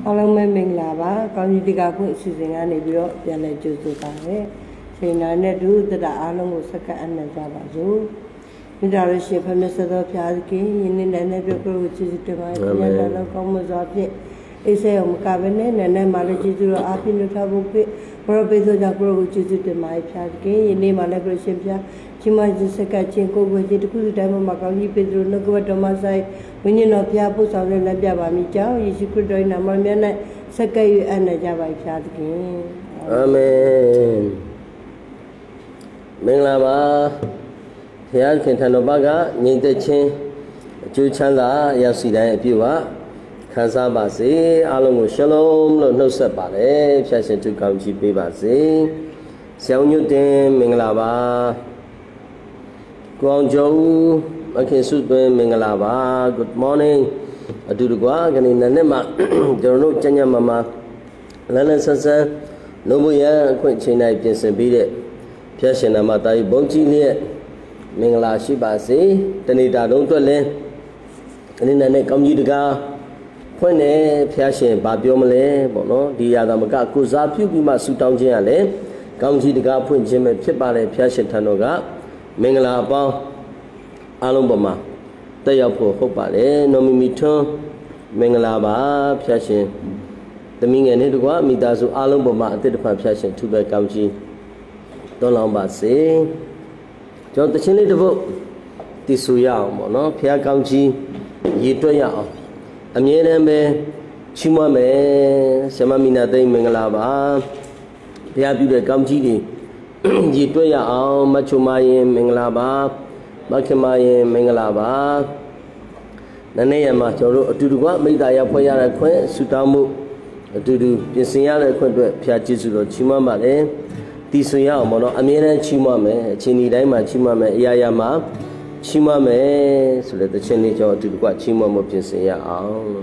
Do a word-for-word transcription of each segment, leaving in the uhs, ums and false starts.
အားလုံးပဲမင်္ဂလာပါကောင်းကြီးတကားဖွင့်အစီအစဉ်ကနေပြီးတော့ပြန်လည်ကြိုဆိုပါမယ်ချိန်နာနဲ့ဒုသတအားလုံးကိုစက္ကန့်အနံ့ကြပါစို့မိသားစုရှင်ဖမျက်စသောဖျားခင်ယင်းနေ့နဲ့ပြုကိုကျေးဇူးတင်ပါတယ်ဘုရားတော်ကောင်းမှုစွာဖြင့်အိစေယမကဘဲနဲ့နဲ့နဲ့မာလည်းကျေးဇူးတော်အားဖြင့်လွတ်ထားဖို့ဖြစ်ဘရောပေသောကြောင့်ကိုကိုကျေးဇူးတင်ပါတယ်ဖျားခင်ယင်းနေ့မှာလည်းကိုရှင်ဖျားချင်းမကြီးစက္ကန့်ချင်းကိုကိုချင်းတစ်ခုတိုင်းမှာကောင်းကြီးပေးသလိုနှုတ်ကပတ်တော်မှာဆိုင်ဝိညာဉ်တော်ဖျားပို့ဆောင်တဲ့လက်ပြပါမိကြောင်းယေရှုခရစ်တော်၏နာမတော်မြတ်၌စက္ကန့်၍အနံ့ကြပါဖျားခင်အာမင်မင်္ဂလာပါဘုရားခင်ထံတော်ဘကညီသက်ချင်းအကျိုးချမ်းသာရောက်စီတိုင်းအပြည့်ဝခံစားပါစေအားလုံးကိုရှလုံးလို့နှုတ်ဆက်ပါတယ်ဖျာရှင်သူကောင်းကြီးပေးပါစေဆရာညွတ်တင်မင်္ဂလာပါကိုအောင်ကျော်မခင်စုသွင်းမင်္ဂလာပါ good morning အတူတကွာခဏနေ့နဲ့မှကျွန်တော်တို့ကျညမမလန်းလန်းဆန်းဆန်းလုံးမရအခွင့်ချိန်တိုင်းပြင်ဆင်ပြီးတဲ့ဖျာရှင်နာမတာကြီးဘုန်းကြီးလေးမင်္ဂလာရှိပါစေတဏိတာတုံးတွက်လင်းခဏနေ့နဲ့ကောင်းကြီးတကားဖွင့်နေဖျာရှင်ဗာပြောမလဲပေါ့နော်ဒီရတာမကကိုစားပြုပြီးမှဆူတောင်းခြင်းရလဲကောင်းကြီးတကားဖွင့်ခြင်းပဲဖြစ်ပါလေဖျာရှင်ထံတော်ကမင်္ဂလာအပေါင်းအားလုံးပေါ်မှာတက်ရောက်ဖို့ဟုတ်ပါလေနော်မီမီထွန်းမင်္ဂလာပါဖျာရှင်သမီးငယ်နဲ့တကွာမိသားစုအားလုံးပေါ်မှာအသက်တဖန်ဖျာရှင်သူပဲကောင်းကြီးတောင်းလောင်းပါစေကျွန်တော်တခြင်းလေးတစ်ပုဒ်တည်ဆူရအောင်ပေါ့နော်ဖျားကောင်းကြီးရည်တွက်ရအောင်အမြဲတမ်းပဲချီးမွမ်းမယ်ဆရာမမီနာသိမ့်မင်္ဂလာပါဖျားပြုတဲ့ကောင်းကြီးတွေရည်တွက်ရအောင်မချုံမရင်မင်္ဂလာပါမခင်မရင်မင်္ဂလာပါနနေ့ရမှာကျွန်တော်တို့အတူတူကမိသားရဖွဲ့ရတဲ့ခွင့်ဆူတောင်းမှုအတူတူပြင်ဆင်ရတဲ့ခွင့်အတွက်ဖျားကျေးဇူးတော်ချီးမွမ်းပါတယ်တည်ဆူရအောင်ပေါ့နော်အမြဲတမ်းချီးမွမ်းမယ်အချိန်ဒီတိုင်းမှာချီးမွမ်းမယ်အရာရာမှာချီးမွမ်းမယ်ဆိုတဲ့တခြင်းလေးကျွန်တော်အတူတူကချီးမွမ်းမှုပြင်ဆင်ရအောင်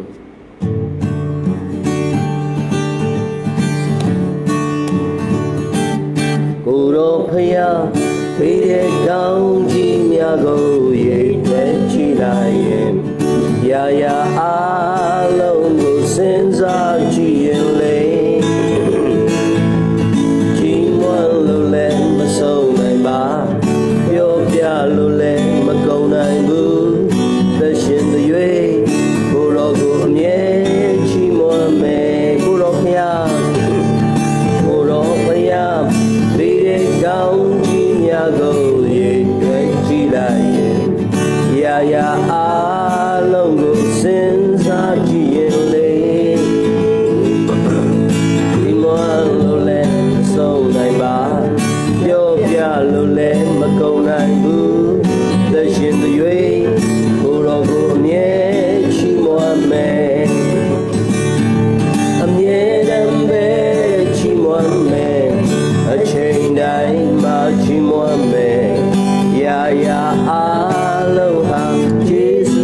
ကိုရောဖယားဖေးတဲ့ကောင်းကြီးများကိုရိပ်သက်ကြည့်လိုက်ရင်ရာရာအားလုံးကိုစဉ်းစားကြည့်ရင်လေကြီးမွန်လို့လည်းမဆုံးနိုင်ပါပြောပြလို့လည်းမကုန်နိုင်ဘူးသက်ရှင်သွေးကိုရောကိုအမြဲချီးမွမ်းမယ်ကိုရောဖယားကိုရောဖယားဖေးတဲ့ကောင်းကြီးများကိုရိပ်သက်ကြည့်လိုက်ရင်ရာရာအားလုံးကိုစဉ်းစားကြည့်ရင်လေဒီမွန်လို့လည်းမဆုံးနိုင်ပါပြောပြလို့လည်းမကုန်နိုင်ဘူးသက်ရှင်သွေးကိုယ်တော်ကိုအမြဲချီးမွမ်းမယ်အမြဲတမ်းပဲချီးမွမ်းမယ်အချိန်တိုင်းမှာချီးမွမ်းမယ်ရာရာအားလုံးဟာယေရှု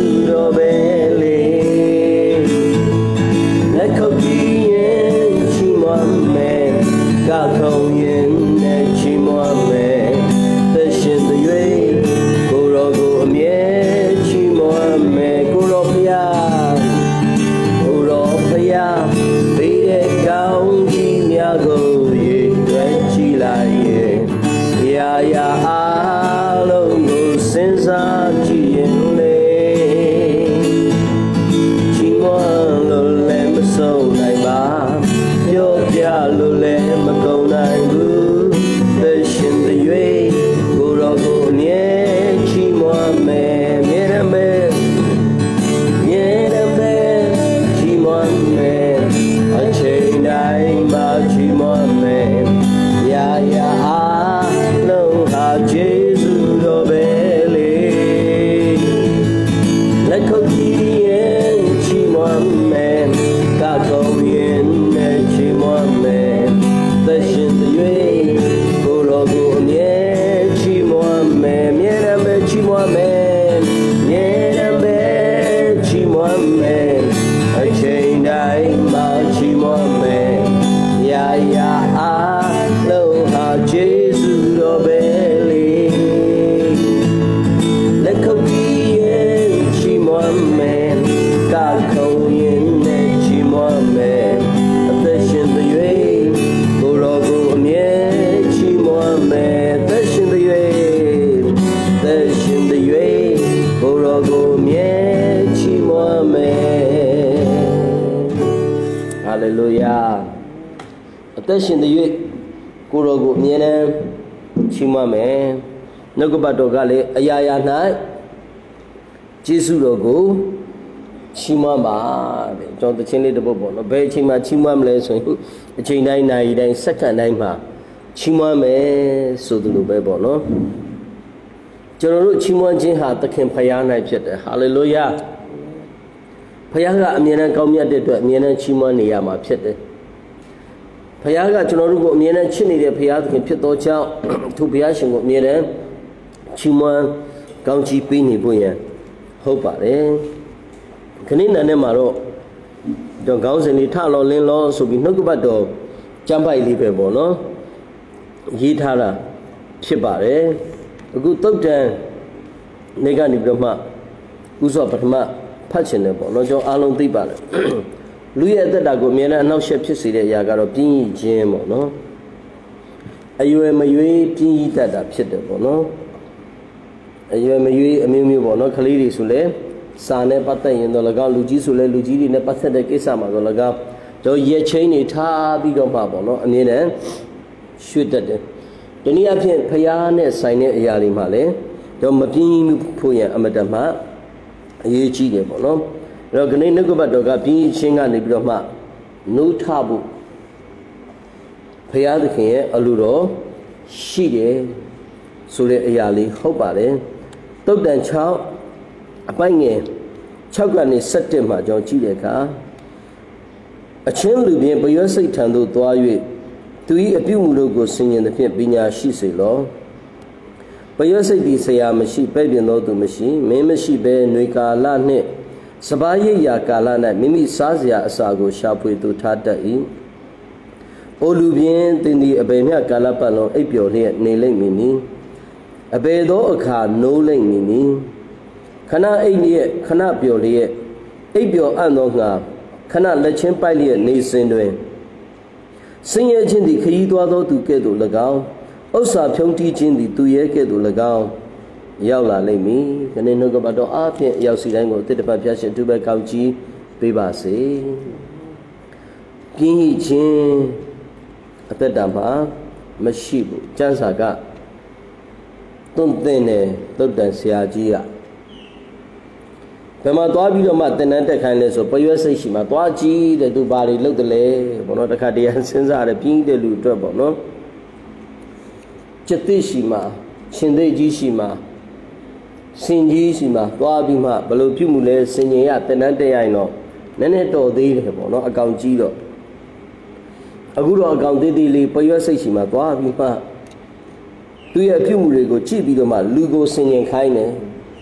တော်ကိုမြဲချီးမွမ်းမယ်ဟာလေလုယာအသက်ရှင်တဲ့၍ကိုတော်ကိုအမြဲတမ်းချီးမွမ်းမယ်နှုတ်ကပတ်တော်ကလည်းအရာရာ၌ကျေးဇူးတော်ကိုချီးမွမ်းပါတဲ့ကျွန်တော်တခြင်းလေးတစ်ပုဒ်ပေါ့နော်ဘယ်အချိန်မှချီးမွမ်းမလဲဆိုရင်အချိန်တိုင်းနာရီတိုင်းစက္ကန့်တိုင်းမှာချီးမွမ်းမယ်ဆိုသလိုပဲပေါ့နော်ကျွန်တော်တို့ချီးမွမ်းခြင်းဟာသခင်ဖခင်၌ဖြစ်တယ်ဟာလေလုယာဖခင်ကအမြဲတမ်းကောင်းမြတ်တဲ့အတွက်အမြဲတမ်းချီးမွမ်းနေရမှာဖြစ်တယ်ဖခင်ကကျွန်တော်တို့ကိုအမြဲတမ်းချစ်နေတဲ့ဖခင်သခင်ဖြစ်သောကြောင့်သူဖခင်ရှင်ကိုအမြဲတမ်းချီးမွမ်းကောင်းချီးပေးနေဖို့ရန်ဟုတ်ပါတယ်ခဏနာနဲ့မှာတော့တော့ခေါင်းစဉ်လေးထလောလင်းလောဆိုပြီးနှုတ်ကပတ်တော်ကျမ်းပိုက်လေးပဲပေါ့နော်ရေးထားတာဖြစ်ပါတယ်အခုတုတ်တန်နေကနေပြီးတော့မှဥစွာပထမဖတ်ချင်တယ်ပေါ့နော်ကျွန်တော်အားလုံးသိပါတယ်လူရဲ့အသက်တာကိုအမြဲတမ်းအနှောက်အယှက်ဖြစ်စေတဲ့အရာကတော့ပြင်းရခြင်းပေါ့နော်အရွယ်မရွေးပြင်းရတတ်တာဖြစ်တယ်ပေါ့နော်အရွယ်မရွေးအမျိုးမျိုးပေါ့နော်ကလေးတွေဆိုလဲစာနဲ့ပတ်သက်ရင်တော့၎င်းလူကြီးဆိုလဲလူကြီးတွေနဲ့ပတ်သက်တဲ့ကိစ္စမှာတော့၎င်းတော့ရက်ချင်းတွေထားပြီးတော့မှပေါ့နော်အမြဲတမ်းရွှေ့တတ်တယ်ဒီနည်းအားဖြင့်ဖျားနဲ့ဆိုင်တဲ့အရာတွေမှာလည်းတော့မပြင်းဖို့ရန်အမတမှအရေးကြီးတယ်ပေါ့နော်အဲ့တော့ခဏနှုတ်ကပတ်တော်ကပြင်းချင်းကနေပြီးတော့မှနိုးထဖို့ဖျားသခင်ရဲ့အလိုတော်ရှိတယ်ဆိုတဲ့အရာလေးဟုတ်ပါတယ်တုတ်တန်၆အပိုင်ငယ်၆ကနေ၁၁မှာကျွန်တော်ကြည့်တဲ့အခါအချင်းလူပြင်ပရွက်စိတ်ထံသို့သွား၍သူ၏အပြုမူတို့ကိုဆင်ញင်သဖြင့်ပညာရှိစေလောပရွက်စိတ်သည်ဆရာမရှိပဲ့ပြင်သောသူမရှိမင်းမရှိဘဲຫນွေကာလနှင့်စပါးရိပ်ရာကာလ၌မိမိစားစရာအစာကိုရှာဖွေသူထားတတ်၏အိုလူပြင်သင်သည်အဘယ်မျှကာလပတ်လုံးအိပ်ပျော်လျက်နေလိမ့်မည်နီအဘယ်သောအခါနိုးလိမ့်မည်နီခဏအိပ်လျက်ခဏပျော်လျက်အိပ်ပျော်အံ့သောငါခဏလက်ချင်းပိုက်လျက်နေစဉ်တွင်ဆင်းရဲခြင်းသည်ခရီးသွားသောသူကဲ့သို့၎င်းဥစ္စာဖြုံးတီးခြင်းသည်သူရဲကဲ့သို့၎င်းရောက်လာလိမ့်မည်ခဏနှုတ်ကပတ်တော်အားဖြင့်ရောက်စီတိုင်းကိုတစ်တပတ်ပြရှင်သူပဲကောင်းကြီးပေးပါစေပြင်းရခြင်းအသက်တာမှာမရှိဘူးကျမ်းစာကသွန်သင်တယ်သုတ်တန်ဆရာကြီးကဘယ်မှာသွားပြီးတော့မှတင်တန်းတက်ခိုင်းလဲဆိုပရွက်စိတ်ရှိမှာသွားကြည့်တဲ့သူဘာတွေလုပ်တယ်လဲဘောနော်တခါတည်းစဉ်းစားတယ်ပြင်းတဲ့လူအတွက်ပေါ့နော်จิตသိရှိမှာရှင်သိကြီးရှိမှာစင်ကြီးရှိမှာသွားပြီးမှဘယ်လိုပြုမှုလဲစင်ញင်ရတင်တန်းတက်ရရင်တော့နည်းနည်းတော်သေးတယ်ပေါ့နော်အကောင်ကြီးတော့အခုတော့အကောင်သေးသေးလေးပရွက်စိတ်ရှိမှာသွားပြီးမှသူရဲ့အပြုမှုတွေကိုကြည့်ပြီးတော့မှလူကိုစင်ញင်ခိုင်းတယ်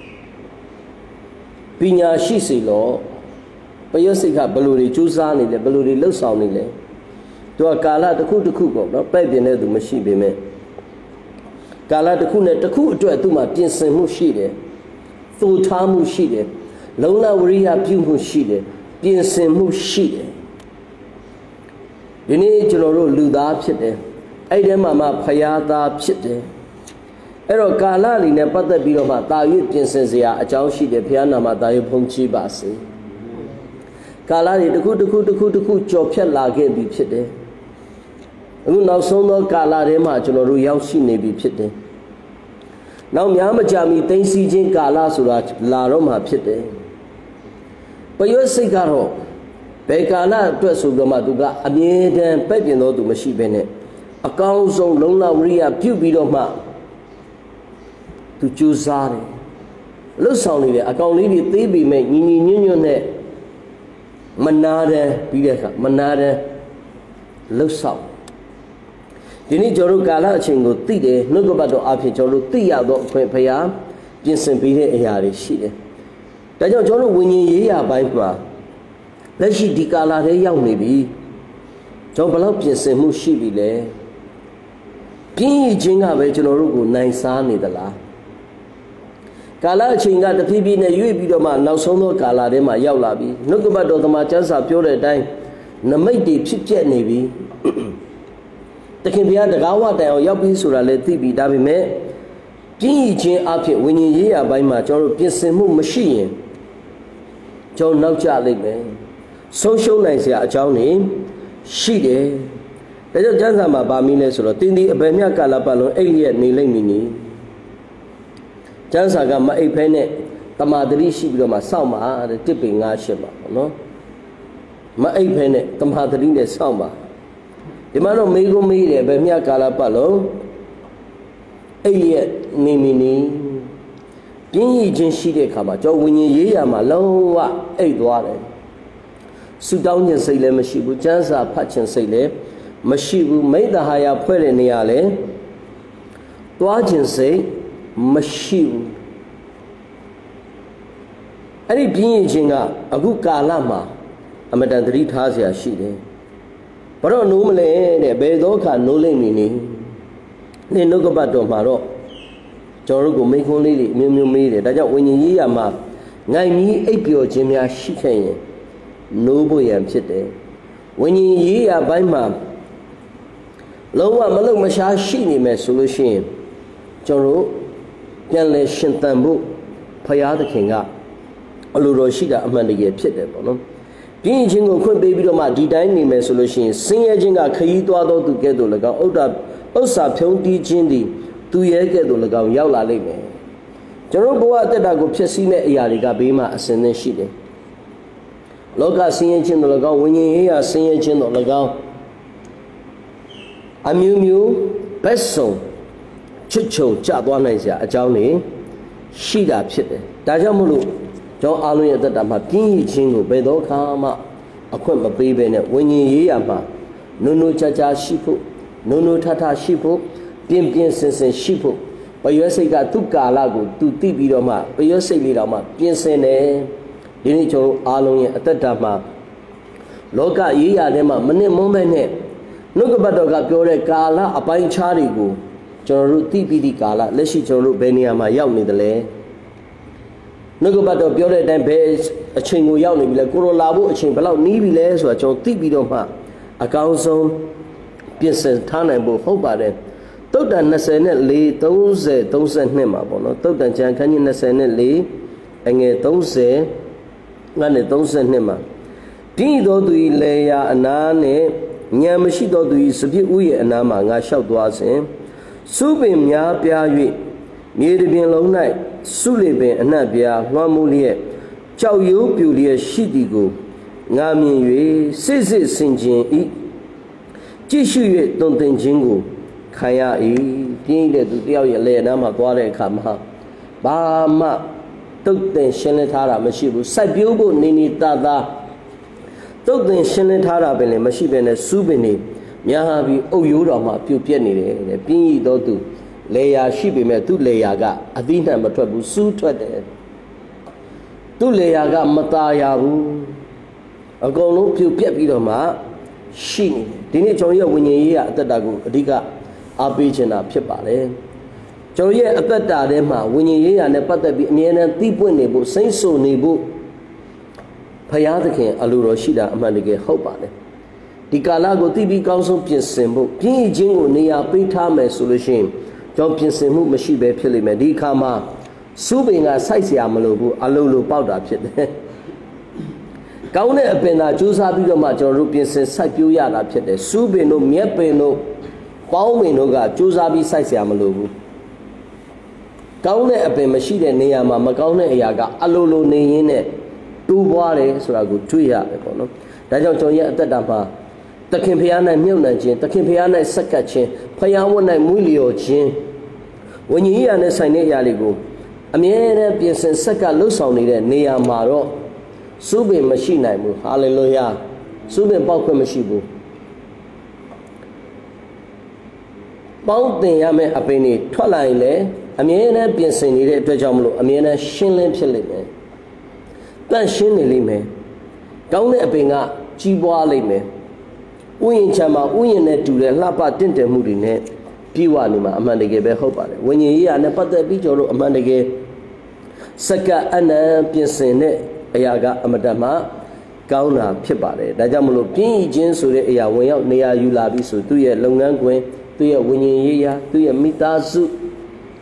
ပညာရှိစေလို့ပရွက်စိတ်ကဘယ်လိုတွေကြိုးစားနေလဲဘယ်လိုတွေလှုပ်ဆောင်နေလဲသူကကာလတစ်ခုတစ်ခုပေါ့နော်ပဲ့ပြင်တဲ့သူမရှိပေမဲ့ကာလတစ်ခုနဲ့တစ်ခုအတွက်သူ့မှာပြင်ဆင်မှုရှိတယ်သို့ထားမှုရှိတယ်လုံလဝရိယပြုမှုရှိတယ်ပြင်ဆင်မှုရှိတယ်ဒီနေ့ကျွန်တော်တို့လူသားဖြစ်တယ်အဲ့ဒီမှာမှဖယားသားဖြစ်တယ်အဲ့တော့ကာလလေးနဲ့ပတ်သက်ပြီးတော့မှတာ၍ပြင်ဆင်စရာအကြောင်းရှိတယ်ဘုရားနာမတာ၍ဖုံးချပါစေကာလတွေတစ်ခုတစ်ခုတစ်ခုတစ်ခုကြော်ဖြတ်လာခဲ့ပြီဖြစ်တယ်အခုနောက်ဆုံးသောကာလထဲမှာကျွန်တော်တို့ရောက်ရှိနေပြီဖြစ်တယ်နောက်များမကြာမီသိသိချင်းကာလဆိုတာလာတော့မှဖြစ်တယ်ပရွက်စိတ်ကတော့ဘယ်ကာလအတွက်ဆိုတော့မှသူကအမြဲတမ်းပဲ့ပြင်တော်သူမရှိဘဲနဲ့အကောင်းဆုံးလုံလဝရိယပြုတ်ပြီးတော့မှသူကြိုးစားတယ်လှုပ်ဆောင်နေတယ်အကောင်လေးတွေသေးပေမဲ့ညီညီညွတ်ညွတ်နဲ့မနာတယ်ပြီးတဲ့အခါမနာတယ်လှုပ်ဆောင်ဒီနေ့ကျွန်တော်တို့ကာလအချိန်ကိုသိတယ်နှုတ်ကပတ်တော်အဖြစ်ကျွန်တော်တို့သိရသောအခွင့်ဖျားပြင်ဆင်ပေးတဲ့အရာတွေရှိတယ်ဒါကြောင့်ကျွန်တော်တို့ဝိညာဉ်ရေးရာပိုင်းမှာလက်ရှိဒီကာလထဲရောက်နေပြီကျွန်တော်ဘယ်လောက်ပြင်ဆင်မှုရှိပြီလဲပြင်းရခြင်းကပဲကျွန်တော်တို့ကိုနိုင်စားနေသလားကာလအချိန်ကတဖြည်းဖြည်းနဲ့ရွေ့ပြီးတော့မှနောက်ဆုံးသောကာလထဲမှာရောက်လာပြီနှုတ်ကပတ်တော်သမာကျမ်းစာပြောတဲ့အတိုင်းနမိတ်တွေဖြစ်ပြနေပြီတခင်ဘုရားတကားဝတိုင်အောင်ရောက်ပြီဆိုတာလည်းသိပြီဒါပေမဲ့ပြင်းရခြင်းအဖြစ်ဝိညာဉ်ရေးရာပိုင်းမှာကျွန်တော်တို့ပြင်ဆင်မှုမရှိရင်ကျွန်တော်နောက်ကျလိမ့်မယ်ဆုံးရှုံးနိုင်စရာအကြောင်းတွေရှိတယ်ဒါကြောင့်ကျမ်းစာမှာပါမိလဲဆိုတော့တင်းဒီအဘယ်မြတ်ကာလပတ်လုံးအဲ့ရဲ့နေလိမ့်မည်နီကျမ်းစာကမအိပ်ဖဲနဲ့တမာတတိရှိပြီးတော့မှစောင့်ပါတဲ့တစ်ပေငါးရှစ်ပါနော်မအိပ်ဖဲနဲ့တမာတတိနဲ့စောင့်ပါဒီမှာတော့မေးခွန်းမေးတယ်ဘယ်မြတ်ကာလပတ်လုံးအဲ့ရဲ့နေမည်နီပြင်းရခြင်းရှိတဲ့အခါမှာကျွန်တော်ဝိညာဉ်ရေးရာမှာလုံးဝအိပ်သွားတယ်ဆူတောင်းခြင်းစိတ်လည်းမရှိဘူးကျမ်းစာဖတ်ခြင်းစိတ်လည်းမရှိဘူးမိတ္တဟာယဖွဲ့တဲ့နေရာလည်းသွားခြင်းစိတ်မရှိဘူးအဲ့ဒီပြင်းရခြင်းကအခုကာလမှာအမတန်သတိထားစရာရှိတယ်ဘာလို့နိုးမလဲတဲ့ဘယ်သောအခါနိုးလိမ့်မည်နေနေနှုတ်ကပတ်တော်မှာတော့ကျွန်တော်တို့ကိုမိခွန်းလေးတွေအမျိုးမျိုးမေးတယ်ဒါကြောင့်ဝိညာဉ်ရေးရာမှာငိုင်မီးအိပ်ပျော်ခြင်းများရှိခဲ့ရင်နိုးဖို့ရန်ဖြစ်တယ်ဝိညာဉ်ရေးရာဘိုင်းမှာလုံးဝမလုံမရှားရှိနေမယ်ဆိုလို့ရှိရင်ကျွန်တော်တို့ပြန်လဲရှင်သန်ဖို့ဖရာသခင်ကအလိုတော်ရှိတာအမှန်တကယ်ဖြစ်တယ်ပေါ့နော်ပြင်းချင်းကိုခွင့်ပေးပြီးတော့မှဒီတိုင်းနေမယ်ဆိုလို့ရှိရင်ဆင်းရဲခြင်းကခရီးသွားသောသူကဲ့သို့၎င်းဥဒ္ဒဥစ္စာဖြုံးတီးခြင်းသည်သူရဲကဲ့သို့၎င်းရောက်လာလိမ့်မယ်ကျွန်တော်ဘဝအသက်တာကိုဖျက်ဆီးမဲ့အရာတွေကဘေးမှာအစဉ်သင်းရှိတယ်လောကဆင်းရဲခြင်းတို့၎င်းဝိညာဉ်ရေးရာဆင်းရဲခြင်းတို့၎င်းအမျိုးမျိုးဘက်ဆုံးချွတ်ချုံကျသွားနိုင်စရာအကြောင်းတွေရှိတာဖြစ်တယ်ဒါကြောင့်မို့လို့ကျွန်တော်အားလုံးရဲ့အသက်တာမှာပြင်းရခြင်းကိုဘယ်တော့မှအခွင့်မပေးဘဲနဲ့ဝိညာဉ်ရေးရာမှာနုံနုံချာချာရှိဖို့နုံနုံထထရှိဖို့ပြင်းပြင်းစင်စင်ရှိဖို့ပရွက်စိတ်ကသူ့ကာလကိုသူသိပြီးတော့မှပရွက်စိတ်လေးတော့မှပြင်းစင်တယ်ဒီနေ့ကျွန်တော်အားလုံးရဲ့အသက်တာမှာလောကရေးရာထဲမှာမနစ်မွန်းမဲ့နဲ့နှုတ်ကပတ်တော်ကပြောတဲ့ကာလအပိုင်းခြားတွေကိုကျွန်တော်တို့သိပြီးဒီကာလလက်ရှိကျွန်တော်တို့ဘယ်နေရာမှာရောက်နေသလဲနှုတ်ကပတ်တော်ပြောတဲ့အတိုင်းဘယ်အချိန်ကိုရောက်နေပြီလဲကိုရိုလာဖို့အချိန်ဘယ်လောက်နီးပြီလဲဆိုတာကျွန်တော်သိပြီးတော့မှအကောင်းဆုံးပြင်ဆင်ထားနိုင်ဖို့ဟုတ်ပါတယ်တုတ်တန်24 30 32မှာပေါ့နော်တုတ်တန်ကျမ်းခန်းကြီး24အငယ်30ငါနဲ့32မှာပြီးသောသူ၏လေယာအနာနဲ့ဉာဏ်မရှိသောသူ၏စပြစ်ဥရဲ့အနာမှာငါလျှောက်သွားစဉ်စုပင်များပြား၍မြေတစ်ပြင်လုံး၌စုလေပင်အနှံ့ပြားလွှမ်းမိုးလျက်ကြောက်ရိုးပြူလျက်ရှိသည်ကိုငါမြင်၍စစ်စစ်ဆင်ခြင်၏ကြည့်ရှု၍တုံသင်ခြင်းကိုခံရ၏ပြင်းတဲ့သူတယောက်ရဲ့လေအနာမှာသွားတဲ့အခါမှာဘာမှတုတ်တင်ရှင်းလင်းထားတာမရှိဘူးစိုက်ပျိုးဖို့နေနေတသာတုတ်တင်ရှင်းလင်းထားတာပဲလေမရှိဘဲနဲ့စူးပင်နေများပြီးအုပ်ရိုးတော်မှာပြုတ်ပြက်နေတယ်တဲ့ပြင်းရသောသူလေယာရှိပေမဲ့သူ့လေယာကအသီးနှံမထွက်ဘူးစူးထွက်တယ်သူ့လေယာကမตาရဘူးအကုန်လုံးပြုတ်ပြက်ပြီးတော့မှရှိနေဒီနေ့ကျွန်တော်ရဲ့ဝိညာဉ်ရေးရအသက်တာကိုအဓိကအားပေးချင်တာဖြစ်ပါတယ်ကျွန်တော်ရဲ့အသက်တာထဲမှာဝိညာဉ်ရေးရနဲ့ပတ်သက်ပြီးအမြဲတမ်းသိပွင့်နေဖို့စိမ့်ဆူနေဖို့ဖရာသခင်အလိုတော်ရှိတာအမှန်တကယ်ဟုတ်ပါတယ်ဒီကာလကိုသိပြီးကောင်းဆုံးပြင်ဆင်ဖို့ပြည့်ခြင်းကိုနေရာပေးထားမယ်ဆိုလို့ရှိရင်ကျွန်တော်ပြင်ဆင်မှုမရှိဘဲဖြစ်လိမ့်မယ်ဒီအခါမှာစူးပင်ကစိုက်เสียမလို့ဘူးအလုံးလိုပေါက်တာဖြစ်တယ်ကောင်းတဲ့အပင်သာကြိုးစားပြီးတော့မှကျွန်တော်တို့ပြင်ဆင်စိုက်ပျိုးရတာဖြစ်တယ်စူးပင်တို့မြက်ပင်တို့ပေါင်းပင်တို့ကကြိုးစားပြီးစိုက်เสียမလို့ဘူးကောင်းတဲ့အပင်မရှိတဲ့နေရာမှာမကောင်းတဲ့အရာကအလိုလိုနေရင်းနဲ့တူးပွားတယ်ဆိုတာကိုတွေ့ရတယ်ပေါ့နော်ဒါကြောင့်ကျွန်တော်ရဲ့အသက်တာမှာသခင်ဖျား၌မြုပ်နှံခြင်းသခင်ဖျား၌ဆက်ကပ်ခြင်းဖျားဝတ်၌မွေးလျော်ခြင်းဝိညာဉ်ရေးရာနဲ့ဆိုင်တဲ့အရာတွေကိုအမြဲတမ်းပြင်ဆင်ဆက်ကပ်လှုပ်ဆောင်နေတဲ့နေရာမှာတော့စူးပင်မရှိနိုင်ဘူးဟာလေလုယာစူးပင်ပေါက်ခွင့်မရှိဘူးပေါင်းတင်ရမယ့်အပင်တွေထွက်လာရင်လည်းအမြဲတမ်းပြင်ဆင်နေတဲ့အတွက်ကြောင့်မလို့အမြဲတမ်းရှင်းလင်းဖြစ်လိမ့်မယ်တန့်ရှင်းနေလိမ့်မယ်ကောင်းတဲ့အပင်ကကြီးပွားလိမ့်မယ်ဥယျာဉ်ချမ်းမှာဥယျာဉ်နဲ့တူတဲ့လှပတင့်တယ်မှုတွေနဲ့ပြေဝနေမှာအမှန်တကယ်ပဲဟုတ်ပါတယ်ဝိညာဉ်ရေးရာနဲ့ပတ်သက်ပြီးကျွန်တော်တို့အမှန်တကယ်စက္ကအနံပြင်ဆင်တဲ့အရာကအမတန်မှကောင်းတာဖြစ်ပါတယ်ဒါကြောင့်မလို့ပြင်းရခြင်းဆိုတဲ့အရာဝင်ရောက်နေရာယူလာပြီးဆိုသူ့ရဲ့လုပ်ငန်းခွင်သူ့ရဲ့ဝိညာဉ်ရေးရာသူ့ရဲ့မိသားစု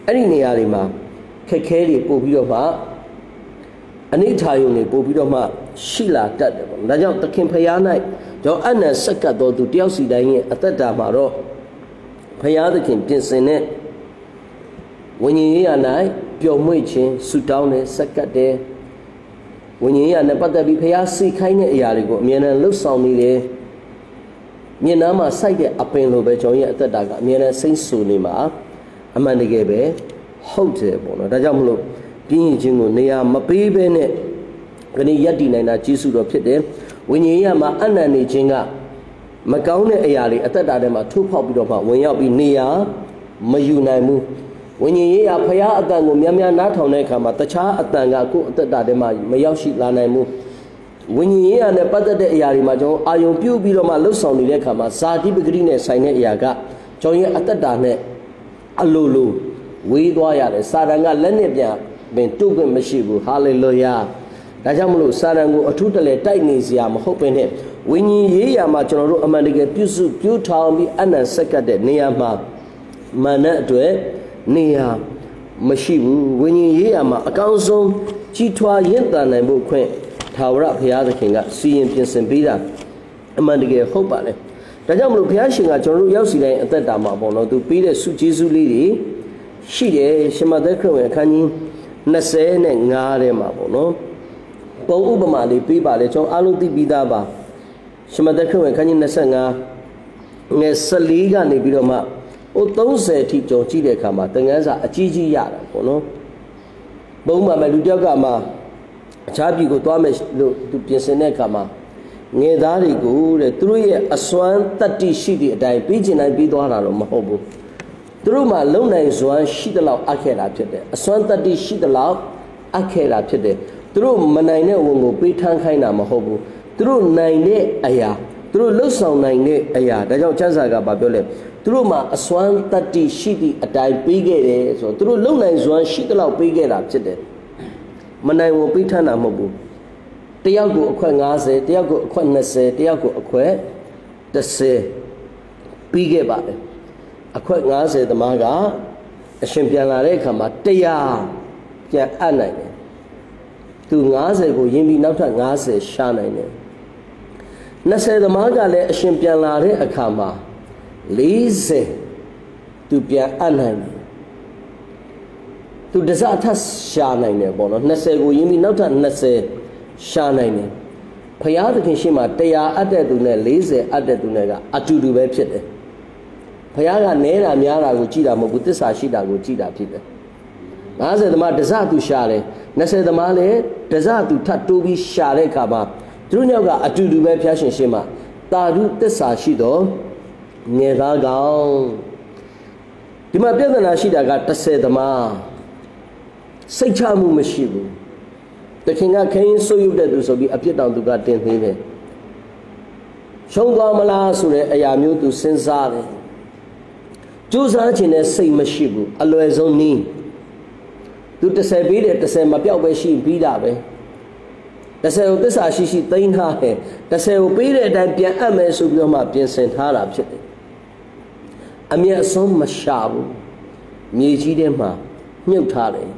အဲ့ဒီနေရာတွေမှာခက်ခဲတွေပို့ပြီးတော့မှအနိဋ္ဌာယုံတွေပို့ပြီးတော့မှရှိလာတတ်တယ်ပေါ့ဒါကြောင့်သခင်ဖရာ၌ကြောင့်အနန္တစက္ကတ်တော်သူတယောက်စီတိုင်းရဲ့အသက်တာမှာတော့ဖရာသခင်ပြင်ဆင်တဲ့ဝိညာဉ်ရေးရာ၌ပျော်မွေ့ခြင်းဆုတောင်းတဲ့စက္ကတ်တဲ့ဝိညာဉ်ရေးရာနဲ့ပတ်သက်ပြီးဖရာစိတ်ခိုင်းတဲ့အရာတွေကိုအမြဲတမ်းလှုပ်ဆောင်နေတယ်မျက်နှာမှာစိုက်တဲ့အပင်လိုပဲကျွန်တော်ရဲ့အသက်တာကအမြဲတမ်းစိတ်ဆူနေမှာအမှန်တကယ်ပဲဟုတ်တယ်ပေါ့နော်ဒါကြောင့်မလို့ပြင်းရင်ချင်းကိုနေရာမပေးဘဲနဲ့ခဏရက်တည်နိုင်တာကျေးဇူးတော်ဖြစ်တယ်ဝိညာဉ်ရေးမှာအနန္တနေခြင်းကမကောင်းတဲ့အရာတွေအသက်တာထဲမှာထိုးဖောက်ပြီးတော့မှဝင်ရောက်ပြီးနေရာမယူနိုင်ဘူးဝိညာဉ်ရေးရာဖရာအတန်ကိုများများနားထောင်တဲ့အခါမှာတခြားအတန်ကကိုယ်အသက်တာထဲမှာမရောက်ရှိလာနိုင်ဘူးဝိညာဉ်ရေးရာနဲ့ပတ်သက်တဲ့အရာတွေမှာကျွန်တော်အာယုံပြုတ်ပြီးတော့မှလှုပ်ဆောင်နေတဲ့အခါမှာဇာတိပဂတိနဲ့ဆိုင်တဲ့အရာကကျွန်တော်ရဲ့အသက်တာနဲ့အလိုလိုဝေးသွားရတယ်စာတန်ကလက်နဲ့ပြန်ပင်တုတ်ခွင့်မရှိဘူးဟာလေလုယာဒါကြောင့်မလို့စာတန်ကိုအထူးတလဲတိုက်နေစရာမဟုတ်ပင်နဲ့ဝိညာဉ်ရေးရာမှာကျွန်တော်တို့အမှန်တကယ်ပြုစုပြုထောင်ပြီးအနန္တစက္ကတ်တဲ့နေရာမှာမာနအတွက်နေရာမရှိဘူးဝိညာဉ်ရေးရာမှာအကောင်းဆုံးကြီးထွားရင့်တန်နိုင်ဖို့ခွင့်ထာဝရဘုရားသခင်ကစီရင်ပြင်ဆင်ပေးတာအမှန်တကယ်ဟုတ်ပါလေဒါကြောင့်မလို့ဘုရားရှင်ကကျွန်တော်တို့ရောက်စီတိုင်းအသက်တာမှာပေါ့နော်သူပေးတဲ့ဆုကျေးဇူးလေးတွေရှိတယ်ရှမသက်ခရစ်ဝင်အခန်းကြီးနှစ်ဆယ်နဲ့ငါးထဲမှာပေါ့နော်ပုံဥပမာလေးပေးပါလေကျွန်တော်အားလုံးသိပြီးသားပါရှမသက်ခရစ်ဝင်အခန်းကြီးနှစ်ဆယ်ငါးငယ်ဆယ်လေးကနေပြီးတော့မှဟိုသုံးဆယ်အထိကြုံကြည့်တဲ့အခါမှာသင်ခန်းစာအကြီးကြီးရတာပေါ့နော်ပုံမှန်ပဲလူတယောက်ကမှအခြားပြည်ကိုသွားမယ်လို့သူပြင်ဆင်တဲ့အခါမှာငယ်သားတွေကိုတဲ့သူတို့ရဲ့အစွမ်းတတ္တိရှိတဲ့အတိုင်းပြီးကျင်တိုင်းပြီးသွားတာတော့မဟုတ်ဘူးသူတို့မှာလုံနိုင်စွမ်းရှိသလောက်အပ်ခဲ့တာဖြစ်တယ်အစွမ်းတတ္တိရှိသလောက်အပ်ခဲ့တာဖြစ်တယ်သူတို့မနိုင်တဲ့ဝန်ကိုပေးထမ်းခိုင်းတာမဟုတ်ဘူးသူတို့နိုင်တဲ့အရာသူတို့လှုပ်ဆောင်နိုင်တဲ့အရာဒါကြောင့်ကျမ်းစာကပြောလဲသူတို့မှာအစွမ်းတတ္တိရှိသည့်အတိုင်းပေးခဲ့တယ်ဆိုတော့သူတို့လုံနိုင်စွမ်းရှိသလောက်ပေးခဲ့တာဖြစ်တယ်မနိုင်ဝန်ပေးထမ်းတာမဟုတ်ဘူးတယောက်ကိုအခွက်ငါးဆယ်တယောက်ကိုအခွက်နှစ်ဆယ်တယောက်ကိုအခွက်တစ်ဆယ်ပြီးခဲ့ပါတယ်အခွက်ငါးဆယ်သမားကအရှင်ပြန်လာတဲ့အခါမှာတရာပြန်အပ်နိုင်တယ်သူငါးဆယ်ကိုယင်းပြီးနောက်ထပ်ငါးဆယ်ရှာနိုင်တယ်နှစ်ဆယ်သမားကလည်းအရှင်ပြန်လာတဲ့အခါမှာလေးဆယ်သူပြန်အပ်နိုင်တယ်သူတစအထက်ရှာနိုင်တယ်ပေါ့နော်နှစ်ဆယ်ကိုယင်းပြီးနောက်ထပ်နှစ်ဆယ်ရှာနိုင်တယ်ဖရာသခင်ရှေ့မှာတရာအပ်တဲ့သူနဲ့လေးဆယ်အပ်တဲ့သူနဲ့ကအတူတူပဲဖြစ်တယ်ဖရာကနဲတာများတာကိုကြည်တာမဟုတ်ဘူးသစ္စာရှိတာကိုကြည်တာဖြစ်တယ်ငါးဆယ်သမားတစသူရှာတယ်နှစ်ဆယ်သမားလည်းတစသူထပ်တိုးပြီးရှာတဲ့အခါမှာသူတို့ညောက်ကအတူတူပဲဖရာရှင်ရှေ့မှာတာဓုသစ္စာရှိတော့ငယ်သားကောင်ဒီမှာပြဿနာရှိတာကတစ်ဆယ်သမားစိတ်ချမှုမရှိဘူးတခင်ကခင်းဆိုးရုပ်တဲ့သူဆိုပြီးအပြစ်တောင်သူကတင်သေးတယ်ရှုံးသွားမလားဆိုတဲ့အရာမျိုးသူစဉ်းစားတယ်ကြိုးစားခြင်းနဲ့စိတ်မရှိဘူးအလွယ်ဆုံးနည်းသူတစ်ဆယ်ပေးတယ်တစ်ဆယ်မပြောက်ပဲရှိပြီးတာပဲတစ်ဆယ်ကိုသစ္စာရှိရှိသိမ်းထားတယ်တစ်ဆယ်ကိုပေးတဲ့အတိုင်းပြန်အပ်မယ်ဆိုပြီးတော့မှပြင်ဆင်ထားတာဖြစ်တယ်အမျက်အဆုံးမရှာဘူးမြေကြီးထဲမှာမြုပ်ထားတယ်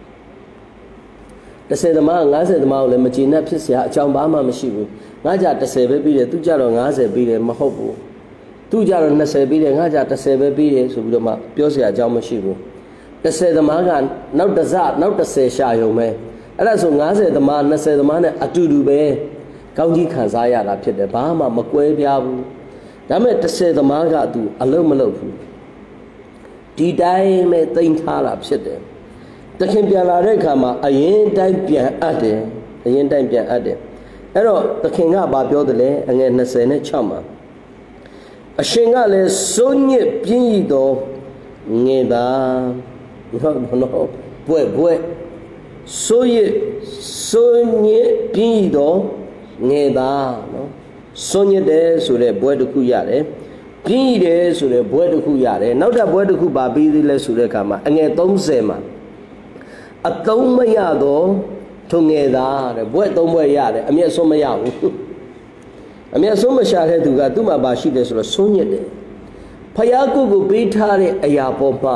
တစ်ဆယ်သမားငါးဆယ်သမားကိုလည်းမကျေနပ်ဖြစ်เสียအကြောင်းဘာမှမရှိဘူးငါကြတစ်ဆယ်ပဲပြီးတယ်သူကြတော့ငါးဆယ်ပြီးတယ်မဟုတ်ဘူးသူကြတော့နှစ်ဆယ်ပြီးတယ်ငါကြတစ်ဆယ်ပဲပြီးတယ်ဆိုပြီးတော့မှပြောเสียအကြောင်းမရှိဘူးတစ်ဆယ်သမားကနောက်တစ်စနောက်တစ်ဆယ်ရှာယုံပဲအဲ့ဒါဆိုငါးဆယ်သမားနှစ်ဆယ်သမားနဲ့အတူတူပဲကောင်းကြီးခံစားရတာဖြစ်တယ်ဘာမှမကွဲပြားဘူးဒါမဲ့တစ်ဆယ်သမားကသူအလုံးမလုံးဘူးဒီတိုင်းပဲသိမ်းထားတာဖြစ်တယ်တခင်ပြန်လာတဲ့အခါမှာအရင်တိုင်းပြန်အပ်တယ်အရင်တိုင်းပြန်အပ်တယ်အဲ့တော့တခင်ကဘာပြောတယ်လဲအငယ်နှစ်ဆယ်နဲ့၆မှာအရှင်ကလည်းစိုးညစ်ပြင်းရသောငယ်သားနော်နော်ဘွဲ့ဘွဲ့စိုးရစိုးညစ်ပြင်းရသောငယ်သားနော်စိုးညစ်တယ်ဆိုတဲ့ဘွဲ့တစ်ခုရတယ်ပြင်းရတယ်ဆိုတဲ့ဘွဲ့တစ်ခုရတယ်နောက်ထပ်ဘွဲ့တစ်ခုပါပြီးသေးလဲဆိုတဲ့အခါမှာအငယ်သုံးဆယ်မှာအသုံးမရတော့ထုံငယ်သားတဲ့ဘွဲ့သုံးဘွဲ့ရတယ်အမျက်ဆုံးမရဘူးအမျက်ဆုံးမရှာတဲ့သူကသူ့မှာပါရှိတယ်ဆိုတော့ဆုံးညစ်တယ်ဖယားကိုကိုပေးထားတဲ့အရာပေါ်မှာ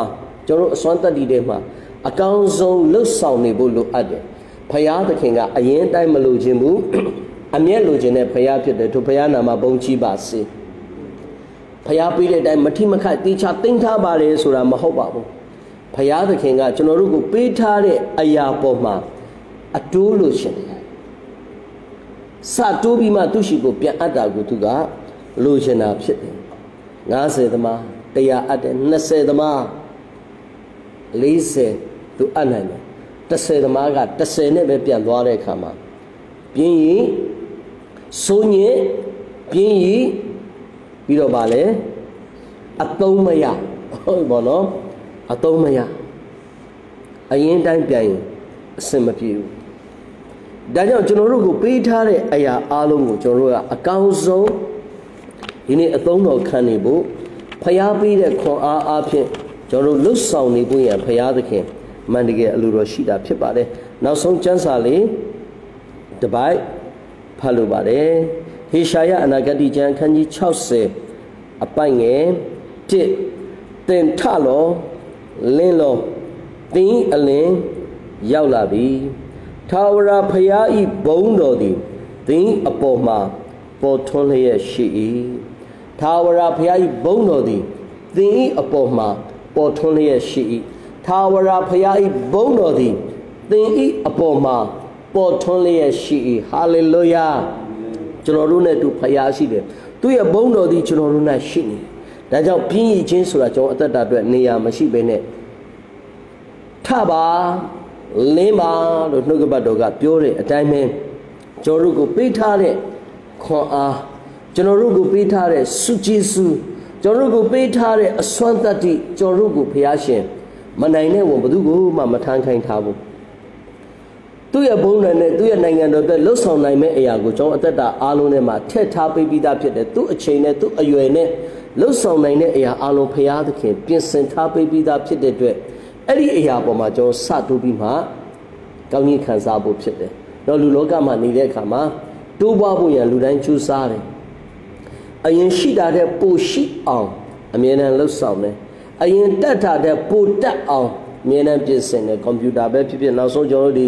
ကျွန်တော်အစွမ်းတတ္တိတွေမှာအကောင်းဆုံးလှုပ်ဆောင်နေဖို့လိုအပ်တယ်ဖယားသခင်ကအရင်တိုင်းမလိုချင်ဘူးအမျက်လိုချင်တဲ့ဖယားဖြစ်တယ်သူဖယားနာမှာဘုန်းကြီးပါစေဖယားပေးတဲ့အတိုင်းမထိမခိုက်တေချာသိမ့်ထားပါတယ်ဆိုတာမဟုတ်ပါဘူးဖယားသခင်ကကျွန်တော်တို့ကိုပေးထားတဲ့အရာပေါ်မှာအတိုးလိုချင်တယ်စတိုးပြီးမှသူရှိကိုပြန်အပ်တာကိုသူကလိုချင်တာဖြစ်တယ်၅၀သမား၁၀၀အပ်တယ်၂၀သမား၄၀သူအပ်နိုင်တယ်၁၀သမားက၁၀နဲ့ပဲပြန်သွားတဲ့အခါမှာပြင်းရင်စိုးညစ်ပြင်းရင်ပြီးတော့ဗာလဲအသုံးမရဟုတ်ပါတော့အသုံးမရအရင်တိုင်းပြန်ရင်အစင်မပြေဘူးဒါကြောင့်ကျွန်တော်တို့ကိုပေးထားတဲ့အရာအားလုံးကိုကျွန်တော်တို့ကအကောင်းဆုံးဒီနေ့အသုံးတော်ခံနေဖို့ဖျားပေးတဲ့ခွန်အားအားဖြင့်ကျွန်တော်တို့လွတ်ဆောင်နေဖို့ရန်ဖျားသခင်မှန်တကယ်အလိုတော်ရှိတာဖြစ်ပါတယ်နောက်ဆုံးကျမ်းစာလေးတစ်ပိုက်ဖတ်လို့ပါတယ်ဟေရှာယအနာဂတိကျမ်းခန်းကြီး၆၀အပိုက်ငယ်၁တင်ထလောလင်းလောတင်းအလင်းရောက်လာပြီထာဝရဘုရားဤဘုန်းတော်သည်တင်းအပေါ်မှာပေါ်ထွန်းလျက်ရှိ၏ထာဝရဘုရားဤဘုန်းတော်သည်တင်းဤအပေါ်မှာပေါ်ထွန်းလျက်ရှိ၏ထာဝရဘုရားဤဘုန်းတော်သည်တင်းဤအပေါ်မှာပေါ်ထွန်းလျက်ရှိ၏ဟာလေလုယာကျွန်တော်တို့နဲ့တူဘုရားရှိတယ်သူရဲ့ဘုန်းတော်သည်ကျွန်တော်တို့နဲ့ရှိနေတယ်ဒါကြောင့်ပြင်းရခြင်းဆိုတာကျွန်တော်အသက်တာအတွက်နေရာမရှိဘဲနဲ့ထပါလင်းပါလို့နှုတ်ကပတ်တော်ကပြောတဲ့အတိုင်းပဲကျွန်တော်တို့ကိုပေးထားတဲ့ခွန်အားကျွန်တော်တို့ကိုပေးထားတဲ့စုကြည်စုကျွန်တော်တို့ကိုပေးထားတဲ့အစွမ်းတတ္တိကျွန်တော်တို့ကိုဘုရားရှင်မနိုင်တဲ့ဝန်ဘသူကိုမှမထမ်းခိုင်းထားဘူးသူ့ရဲ့ဘုန်းတော်နဲ့သူ့ရဲ့နိုင်ငံတော်အတွက်လှုပ်ဆောင်နိုင်မဲ့အရာကိုကျွန်တော်အသက်တာအားလုံးထဲမှာထည့်ထားပေးပြီးသားဖြစ်တယ်သူ့အချိန်နဲ့သူ့အရွယ်နဲ့လှုပ်ဆောင်နိုင်တဲ့အရာအားလုံးဘုရားသခင်ပြင်ဆင်ထားပေးပြီးသားဖြစ်တဲ့အတွက်အဲ့ဒီအရာပေါ်မှာကျွန်တော်စတိုးပြီးမှကောင်းကြီးခံစားဖို့ဖြစ်တယ်။တော့လူလောကမှာနေတဲ့အခါမှာတိုးပွားဖို့ရန်လူတိုင်းကြိုးစားတယ်။အရင်ရှိတာတဲ့ပိုရှိအောင်အမြဲတမ်းလှုပ်ဆောင်တယ်။အရင်တက်တာတဲ့ပိုတက်အောင်အမြဲတမ်းပြင်ဆင်တယ်။ကွန်ပျူတာပဲဖြစ်ဖြစ်နောက်ဆုံးကျွန်တော်တို့ဒီ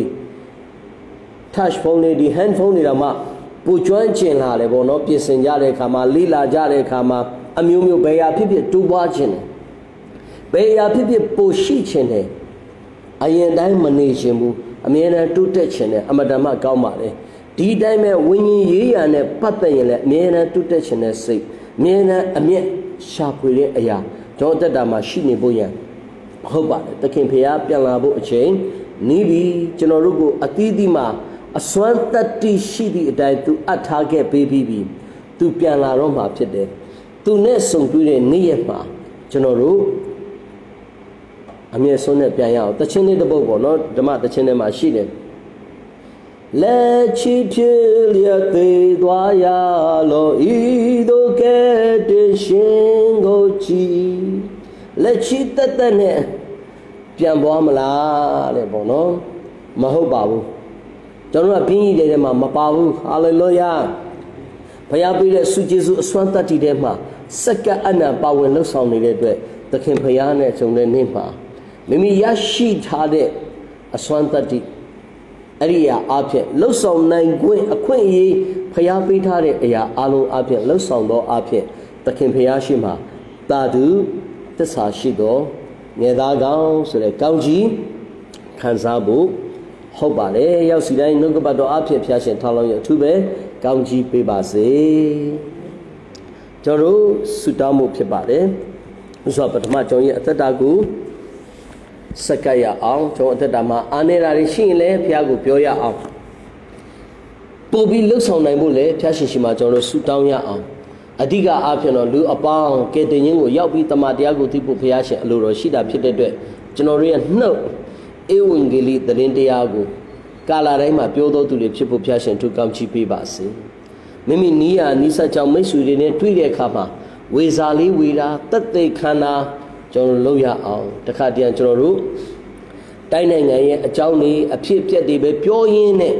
touch phone တွေဒီ hand phone တွေတော့မှပိုကျွမ်းကျင်လာတယ်ပေါ့နော်ပြင်ဆင်ကြတဲ့အခါမှာလေ့လာကြတဲ့အခါမှာအမျိုးမျိုးဘယ်ရာဖြစ်ဖြစ်တိုးပွားခြင်းတယ်။ဘယ်ရာဖြစ်ဖြစ်ပိုရှိခြင်းတယ်။အရင်တိုင်းမနေခြင်းဘူးအမြဲတမ်းတိုးတက်ခြင်းနဲ့အမတမကောင်းပါလေဒီတိုင်းပဲဝိညာဉ်ရေးရာနဲ့ပတ်သက်ရင်လည်းအမြဲတမ်းတိုးတက်ခြင်းနဲ့စိတ်အမြဲတမ်းအမျက်ရှာဖွေတဲ့အရာကျွန်တော်တက်တာမှာရှိနေဖို့ရန်ဟုတ်ပါတယ်သခင်ဖျားပြန်လာဖို့အချိန်နီးပြီကျွန်တော်တို့ကိုအသီးသီးမှာအစွမ်းတတ္တိရှိသည့်အတိုင်းသူအပ်ထားခဲ့ပေးပြီးပြီသူပြန်လာတော့မှာဖြစ်တယ်သူနဲ့ဆုံတွေ့တဲ့နေ့ရက်မှာကျွန်တော်တို့အမြဲဆုံးနဲ့ပြန်ရအောင်တခြင်းလေးတစ်ပုဒ်ပေါ့နော်ဓမ္မတခြင်းထဲမှာရှိတယ်လက်ချီဖြစ်လျက်သေးသွားရလို့ဤတို့ကဲ့တင်ရှင်ကိုကြည်လက်ချီတက်တက်နဲ့ပြန်သွားမလားတဲ့ပေါ့နော်မဟုတ်ပါဘူးကျွန်တော်ကပြင်းရည်တဲ့ထဲမှာမပါဘူးဟာလေလုယာဘုရားပေးတဲ့ဆုကျေးဇူးအစွမ်းတတ္တိထဲမှာစက္ကန့်အနံပါဝင်လှုပ်ဆောင်နေတဲ့အတွက်သခင်ဘုရားနဲ့ဆုံတဲ့နေ့မှာမိမိရရှိထားတဲ့အစွမ်းတတ္တိအဲ့ဒီအရာအဖြစ်လှုပ်ဆောင်နိုင်ခွင့်အခွင့်အရေးဖျားပေးထားတဲ့အရာအလုံးအဖြစ်လှုပ်ဆောင်သောအဖြစ်သခင်ဖျားရှိမှာတာတုသစ္စာရှိသောငယ်သားကောင်းဆိုတဲ့ကောင်းကြီးခံစားဖို့ဟုတ်ပါလေရောက်စီတိုင်းနှုတ်ကပတ်တော်အဖြစ်ဖျားရှင်ထောင်းလောင်းရအထူးပဲကောင်းကြီးပေးပါစေကျွန်တော်ဆုတောင်းမှုဖြစ်ပါတယ်ဆိုတော့ပထမကျွန်တော်ရဲ့အသက်တာကိုစက္ကရအောင်ကျွန်တော်အသက်တာမှာအာနေတာတွေရှိရင်လည်းဘုရားကိုပြောရအောင်ပို့ပြီးလှုပ်ဆောင်နိုင်ဖို့လည်းဘုရားရှင်ရှိမှကျွန်တော်တို့ဆုတောင်းရအောင်အဓိကအားဖြင့်တော့လူအပေါင်းကယ်တင်ခြင်းကိုရောက်ပြီးတမန်တရားကိုသိဖို့ဘုရားရှင်အလိုတော်ရှိတာဖြစ်တဲ့အတွက်ကျွန်တော်တို့ရဲ့နှုတ်ဧဝံဂေလိသတင်းတရားကိုကာလတိုင်းမှာပြောတော်သူတွေဖြစ်ဖို့ဘုရားရှင်ထုကောင်းချီးပေးပါစေမိမိနီးရနီးစပ်ကြောင့်မိတ်ဆွေတွေနဲ့တွေ့တဲ့အခါမှာဝေစာလေးဝေတာတက်သိခန္ဓာကျွန်တော်လုပ်ရအောင်တခါတည်းကျွန်တော်တို့တိုင်းနိုင်ငံရဲ့အကြောင်းတွေအဖြစ်အပျက်တွေပဲပြောရင်းနဲ့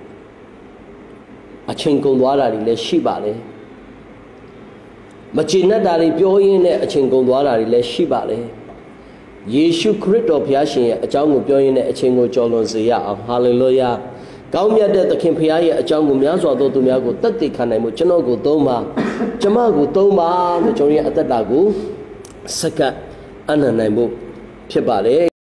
အချိန်ကုန်သွားတာတွေလည်းရှိပါလေမကျေနပ်တာတွေပြောရင်းနဲ့အချိန်ကုန်သွားတာတွေလည်းရှိပါလေယေရှုခရစ်တော်ဘုရားရှင်ရဲ့အကြောင်းကိုပြောရင်းနဲ့အချိန်ကိုကြော်လွန်စေရအောင်ဟာလေလုယာကောင်းမြတ်တဲ့သခင်ဘုရားရဲ့အကြောင်းကိုများစွာသောသူများကိုတတ်သိခံနိုင်မှုကျွန်တော်ကိုသုံးပါကျမကိုသုံးပါလို့ကျွန်တော်ရဲ့အသက်တာကိုစက္ကန့်အနံ့နိုင်ဖို့ဖြစ်ပါလေ